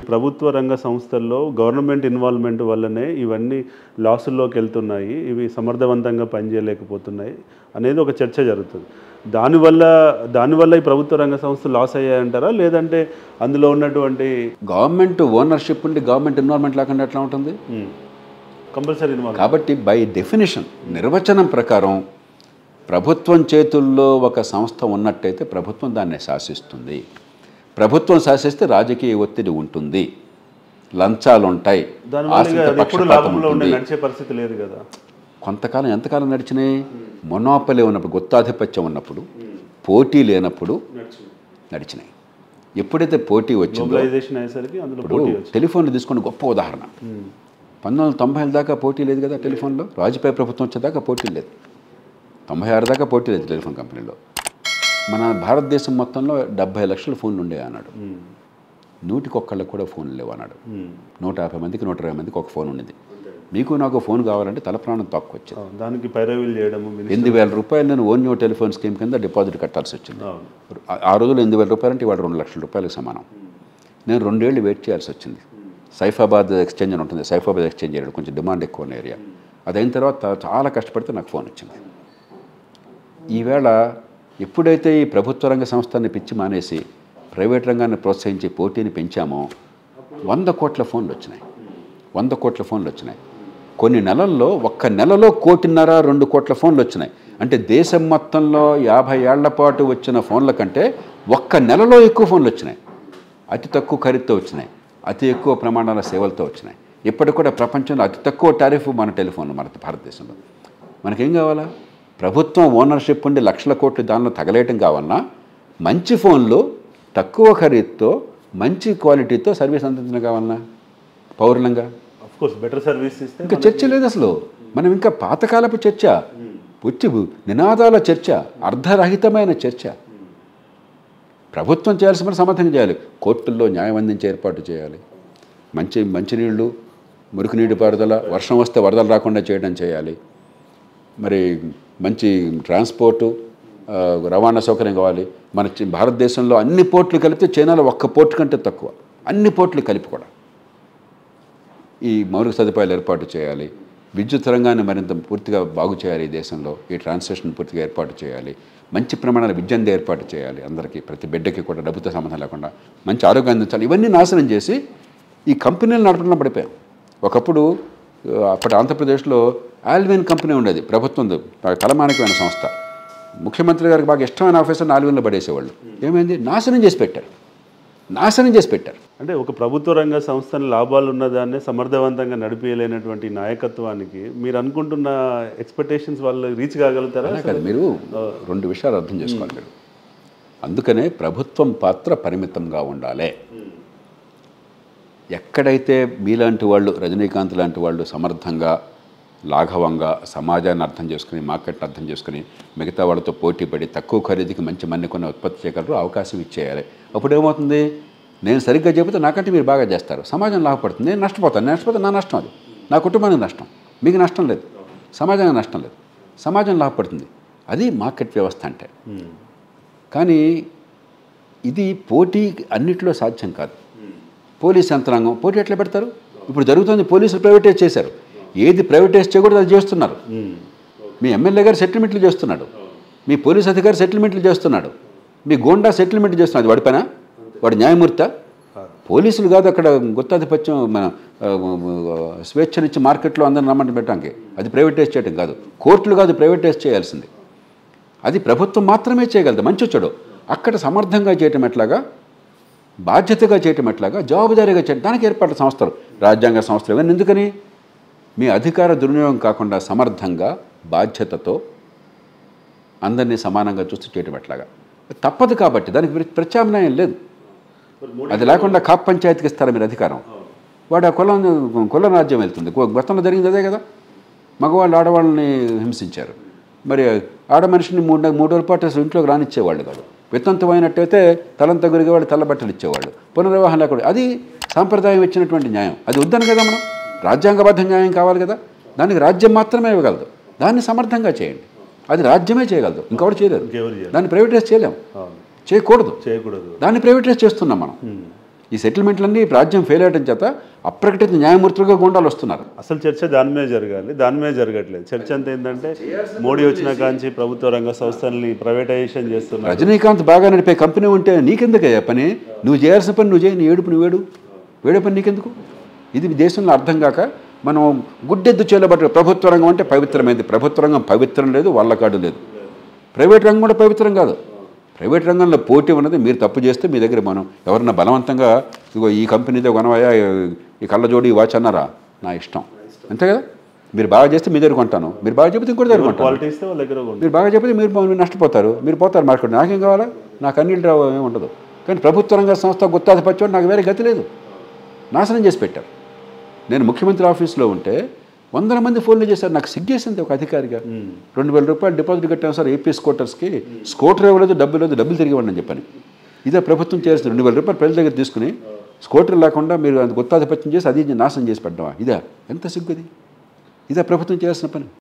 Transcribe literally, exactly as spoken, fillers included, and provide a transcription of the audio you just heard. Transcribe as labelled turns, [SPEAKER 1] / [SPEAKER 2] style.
[SPEAKER 1] ప్రభుత్వ రంగ సంస్థల్లో గవర్నమెంట్ ఇన్వాల్వ్మెంట్ వల్లనే ఇవన్నీ లాసుల్లోకి వెళ్తున్నాయి, ఇవి సమర్థవంతంగా పనిచేయలేకపోతున్నాయి అనేది ఒక చర్చ జరుగుతుంది. దానివల్ల దానివల్ల ఈ ప్రభుత్వ రంగ సంస్థలు లాస్ అయ్యాయంటారా, లేదంటే అందులో ఉన్నటువంటి
[SPEAKER 2] గవర్నమెంట్ ఓనర్షిప్ ఉండి గవర్నమెంట్ ఇన్వాల్వ్మెంట్ లేకుండా ఎట్లా ఉంటుంది?
[SPEAKER 1] Compulsory involve.
[SPEAKER 2] కాబట్టి బై డెఫినేషన్ నిర్వచనం ప్రకారం ప్రభుత్వం చేతుల్లో ఒక సంస్థ ఉన్నట్టయితే ప్రభుత్వం దాన్ని శాసిస్తుంది. ప్రభుత్వం శాసిస్తే రాజకీయ ఒత్తిడి ఉంటుంది, లంచాలు ఉంటాయి,
[SPEAKER 1] నడిచే పరిస్థితి లేదు కదా.
[SPEAKER 2] కొంతకాలం ఎంతకాలం నడిచినాయి? మొనోపలి ఉన్నప్పుడు, గుత్తాధిపత్యం ఉన్నప్పుడు, పోటీ లేనప్పుడు నడిచినాయి. ఎప్పుడైతే పోటీ వచ్చిందో, టెలిఫోన్లు తీసుకుని గొప్ప ఉదాహరణ, పంతొమ్మిది వందల తొంభైల దాకా పోటీ లేదు కదా టెలిఫోన్లో. వాజ్పేయి ప్రభుత్వం వచ్చేదాకా పోటీ లేదు, తొంభై ఆరు దాకా పోటీ లేదు టెలిఫోన్ కంపెనీలో. మన భారతదేశం మొత్తంలో డెబ్బై లక్షల ఫోన్లు ఉండే అన్నాడు, నూటికి ఒక్కళ్ళకి కూడా ఫోన్లు లేవు అన్నాడు. నూట యాభై మందికి నూట ఇరవై మందికి ఒక ఫోన్ ఉండేది. మీకు నాకు ఫోన్ కావాలంటే తల ప్రాణం తక్కువచ్చింది.
[SPEAKER 1] దానికి పైరవీలు చేయడం,
[SPEAKER 2] ఎనిమిది వేల రూపాయలు నేను ఓన్ న్యూ టెలిఫోన్ స్కీమ్ కింద డిపాజిట్ కట్టాల్సి వచ్చింది. ఆ రోజుల్లో ఎనిమిది వేల రూపాయలు అంటే ఇవాళ రెండు లక్షల రూపాయలకు సమానం. నేను రెండేళ్ళు వెయిట్ చేయాల్సి వచ్చింది. సైఫాబాద్ ఎక్స్చేంజ్ అని ఉంటుంది, సైఫాబాద్ ఎక్స్చేంజ్ చేయడం కొంచెం డిమాండ్ ఎక్కువ ఉన్న ఏరియా. అదైన తర్వాత చాలా కష్టపడితే నాకు ఫోన్ వచ్చింది. ఈవేళ ఎప్పుడైతే ఈ ప్రభుత్వ రంగ సంస్థని పిచ్చి మానేసి ప్రైవేట్ రంగాన్ని ప్రోత్సహించి పోటీని పెంచామో వంద కోట్ల ఫోన్లు వచ్చినాయి, వంద కోట్ల ఫోన్లు వచ్చినాయి. కొన్ని నెలల్లో ఒక్క నెలలో కోటిన్నర రెండు కోట్ల ఫోన్లు వచ్చినాయి. అంటే దేశం మొత్తంలో యాభై ఏళ్ల పాటు వచ్చిన ఫోన్ల కంటే ఒక్క నెలలో ఎక్కువ ఫోన్లు వచ్చినాయి. అతి తక్కువ ఖరీదుతో వచ్చినాయి, అతి ఎక్కువ ప్రమాణాల సేవలతో వచ్చినాయి. ఇప్పటికి కూడా ప్రపంచంలో అతి తక్కువ టారిఫ్ మన టెలిఫోన్లు మన భారతదేశంలో. మనకేం కావాలా? ప్రభుత్వం ఓనర్షిప్ ఉండి లక్షల కోట్లు దానిలో తగలేయటం కావాలన్నా మంచి ఫోన్లు తక్కువ ఖరీదుతో మంచి క్వాలిటీతో సర్వీస్ అందించడం కావాలన్నా పౌరులంగా.
[SPEAKER 1] కోర్స్ బెటర్ సర్వీస్ ఇస్తే
[SPEAKER 2] ఇంకా చర్చ లేదు అసలు. మనం ఇంకా పాతకాలపు చర్చ, పుచ్చి నినాదాల చర్చ, అర్ధరహితమైన చర్చ. ప్రభుత్వం చేయాల్సిన సమర్థన చేయాలి. కోర్టుల్లో న్యాయం అందించే ఏర్పాటు చేయాలి. మంచి మంచినీళ్ళు, మురికి నీటి పారుదల, వర్షం వస్తే వరదలు రాకుండా చేయడం చేయాలి. మరి మంచి ట్రాన్స్పోర్టు, రవాణా సౌకర్యం కావాలి. మన భారతదేశంలో అన్ని పోర్టులు కలిపితే చైనాలో ఒక్క పోర్టు కంటే తక్కువ, అన్ని పోర్టులు కలిపి కూడా ఈ మౌలిక సదుపాయాలు ఏర్పాటు చేయాలి. విద్యుత్ రంగాన్ని మరింత పూర్తిగా బాగు చేయాలి. ఈ దేశంలో ఈ ట్రాన్స్లేషన్ పూర్తిగా ఏర్పాటు చేయాలి. మంచి ప్రమాణాల విద్యంది ఏర్పాటు చేయాలి. అందరికీ ప్రతి బిడ్డకి కూడా డబ్బుతో సంబంధం లేకుండా మంచి ఆరోగ్యం అందించాలి. ఇవన్నీ నాశనం చేసి ఈ కంపెనీలు నడపడంలో పడిపోయాం. ఒకప్పుడు అప్పటి ఆంధ్రప్రదేశ్లో ఆల్విన్ కంపెనీ ఉండేది, ప్రభుత్వం తలమానికమైన సంస్థ. ముఖ్యమంత్రి గారికి బాగా ఇష్టమైన ఆఫీసర్ని ఆల్విన్లో పడేసేవాళ్ళు. ఏమైంది? నాశనం చేసి పెట్టారు, నాశనం చేసి పెట్టారు.
[SPEAKER 1] అంటే ఒక ప్రభుత్వ రంగ సంస్థలు లాభాలు ఉన్నదాన్ని సమర్థవంతంగా నడిపేయలేనటువంటి నాయకత్వానికి మీరు అనుకుంటున్న ఎక్స్పెక్టేషన్స్ వాళ్ళు రీచ్ కాగలుగుతారా?
[SPEAKER 2] కదా, మీరు రెండు విషయాలు అర్థం చేసుకోవాలి మీరు. అందుకనే ప్రభుత్వం పాత్ర పరిమితంగా ఉండాలి. ఎక్కడైతే మీలాంటి వాళ్ళు, రజనీకాంత్ లాంటి వాళ్ళు సమర్థంగా, లాఘవంగా సమాజాన్ని అర్థం చేసుకుని, మార్కెట్ని అర్థం చేసుకుని, మిగతా వాళ్ళతో పోటీ పడి తక్కువ ఖరీదుకి మంచి మన్నికొని ఉత్పత్తి చేయగలరు, అవకాశం ఇచ్చేయాలి. అప్పుడు ఏమవుతుంది? నేను సరిగ్గా చెబితే నాకంటే మీరు బాగా చేస్తారు, సమాజం లాభపడుతుంది. నేను నష్టపోతాను, నేను నష్టపోతే నా నష్టం, అది నా కుటుంబానికి నష్టం, మీకు నష్టం లేదు, సమాజానికి నష్టం లేదు, సమాజం లాభపడుతుంది. అది మార్కెట్ వ్యవస్థ అంటే. కానీ ఇది పోటీ అన్నిట్లో సాధ్యం కాదు. పోలీస్ యంత్రాంగం పోటీ ఎట్లా పెడతారు? ఇప్పుడు జరుగుతుంది, పోలీసులు ప్రైవేటైజ్ చేశారు. ఏది ప్రైవేటైజ్ చేయకూడదు అది చేస్తున్నారు. మీ ఎమ్మెల్యే గారు సెటిల్మెంట్లు చేస్తున్నాడు, మీ పోలీస్ అధికారి సెటిల్మెంట్లు చేస్తున్నాడు, మీ గోండా సెటిల్మెంట్ చేస్తున్నాడు. వాడి పైన వాడు న్యాయమూర్త? పోలీసులు కాదు అక్కడ గుత్తాధిపత్యం, మన స్వేచ్ఛనిచ్చి మార్కెట్లో అందరిని రమ్మంటే పెట్టడానికి. అది ప్రైవేటైజ్ చేయడం కాదు. కోర్టులు కాదు ప్రైవేటైజ్ చేయాల్సింది, అది ప్రభుత్వం మాత్రమే చేయగలదు. మంచి వచ్చాడు అక్కడ సమర్థంగా చేయటం ఎట్లాగా, బాధ్యతగా చేయటం ఎట్లాగా, జవాబుదారీగా చేయడం, దానికి ఏర్పాటు సంస్థలు, రాజ్యాంగ సంస్థలు. ఇవన్నీ ఎందుకని? మీ అధికార దుర్వినియోగం కాకుండా సమర్థంగా బాధ్యతతో అందరినీ సమానంగా చూస్తూ చేయటం ఎట్లాగా. తప్పదు కాబట్టి దానికి ప్రత్యామ్నాయం లేదు. అది లేకుండా కాప్ పంచాయతీకి ఇస్తారా మీరు అధికారం? వాడు ఆ కులం కుల రాజ్యం వెళ్తుంది. గతంలో జరిగింది అదే కదా. మగవాళ్ళు ఆడవాళ్ళని హింసించారు. మరి ఆడ మనిషిని మూడు మూడు రోజుల పాటు అసలు ఇంట్లోకి రానిచ్చేవాళ్ళు కాదు. వితంతువైనట్టయితే తలంత గురిగి వాళ్ళు తెల్లబట్టలు ఇచ్చేవాళ్ళు. పునర్వివాహం లేకుండా. అది సాంప్రదాయం ఇచ్చినటువంటి న్యాయం. అది వద్దని కదా మనం. రాజ్యాంగబద్ధ న్యాయం కావాలి కదా. దానికి రాజ్యం మాత్రమే ఇవ్వగలదు. దాన్ని సమర్థంగా చేయండి. అది రాజ్యమే చేయగలదు, ఇంకెవరు చేయలేరు. దాన్ని ప్రైవేటైజ్ చేయలేము, చేయకూడదు చేయకూడదు దాన్ని ప్రైవేటైజ్ చేస్తున్నాం మనం. ఈ సెటిల్మెంట్లన్నీ రాజ్యం ఫెయిల్ అయ్యడం చేత అప్రకటిత న్యాయమూర్తులుగా గుండాలు వస్తున్నారు.
[SPEAKER 1] అసలు చర్చ దాని మీద జరగాలి, దాని మీద జరగట్లేదు. చర్చ అంతా ఏంటంటే మోడీ వచ్చిన కాంచి ప్రభుత్వ రంగ సంస్థల్ని ప్రైవేటైజేషన్ చేస్తున్నారు.
[SPEAKER 2] రజనీకాంత్ బాగా నడిపే కంపెనీ ఉంటే నీకెందుకయ్యా పని? నువ్వు చేయాల్సిన పని నువ్వు చేయి, నీ ఏడుపు నువ్వు వేడు, వేడే పని నీకెందుకు? ఇది దేశంలో అర్థం కాక మనం గుడ్డెద్దు చేయబట్ట ప్రభుత్వ రంగం అంటే పవిత్రమైంది. ప్రభుత్వ రంగం పవిత్రం లేదు, వాళ్ళకాడు లేదు. ప్రైవేట్ రంగం కూడా పవిత్రం కాదు. ప్రైవేట్ రంగంలో పోటీ ఉన్నది. మీరు తప్పు చేస్తే మీ దగ్గర మనం ఎవరన్నా బలవంతంగా ఇగో ఈ కంపెనీతో కొనవయా, ఈ కళ్ళజోడి ఈ వాచ్ అన్నారా, నా ఇష్టం, అంతే కదా. మీరు బాగా చేస్తే మీ దగ్గర కొంటాను, మీరు బాగా చెప్పితే ఇంకోటి దగ్గర కొంటాను. మీరు బాగా చెప్పితే మీరు నష్టపోతారు, మీరు పోతారు మార్కెట్. నాకేం కావాలా? నాకు అన్నిటి రావు ఏమి ఉండదు. కానీ ప్రభుత్వ రంగ సంస్థ గుత్తాధిపత్యం నాకు వేరే గతి లేదు. నాశనం చేసి పెట్టారు. నేను ముఖ్యమంత్రి ఆఫీస్లో ఉంటే వందల మంది ఫోన్లు చేశారు. నాకు సిగ్గేసింది ఒక అధికారిగా. రెండు వేల రూపాయలు డిపాజిట్ కట్టాను సార్ ఏపీ స్కూటర్స్కి, స్కూటర్ ఇవ్వలేదు, డబ్బులు లేదు, డబ్బులు తిరిగి ఇవ్వండి అని చెప్పని. ఇదే ప్రభుత్వం చేస్తుంది. రెండు వేల రూపాయలు ప్రజల దగ్గర తీసుకుని స్కూటర్ లేకుండా మీరు గుత్తాధిపత్యం చేసి అది నాశనం చేసి పెట్టడమా? ఇదా ఎంత సిగ్గుది? ఇదే ప్రభుత్వం చేయాల్సిన పని.